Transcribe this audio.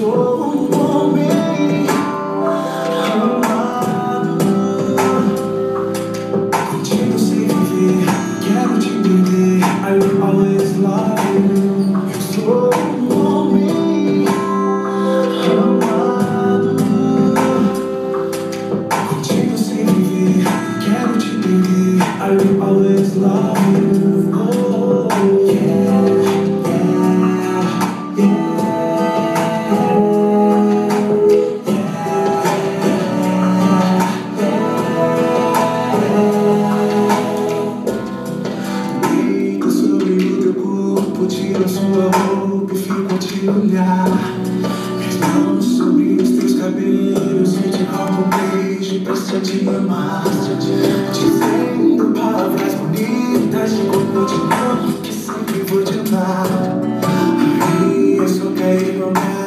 sou um homem amado. Contigo sei viver, quero te perder. I will always love you. Eu sou um homem amado. Contigo sei viver, quero te perder. I will always love you. Oh, yeah, yeah, yeah. Deita sobre o teu corpo, tira sua roupa e fico a te olhar. Minhas mãos sobre os teus cabelos e te roubo um beijo pra se te amar. Dizendo palavras bonitas de como eu te amo, que sempre vou te amar. Aí eu só caí no mar.